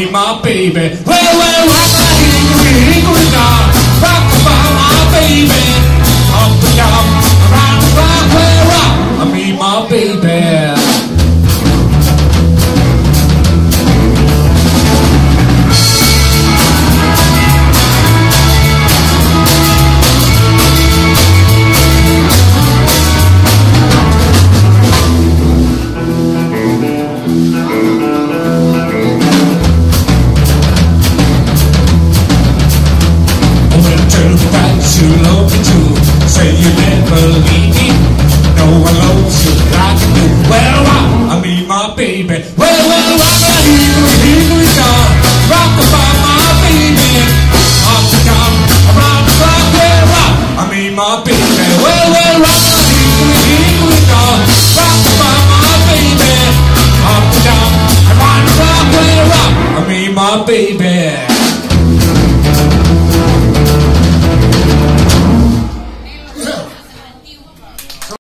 meet my baby. Well, rock a hickory dock, rock about my baby. Up and down, around the clock, well, rock, I meet my baby. Too low to say you never leave.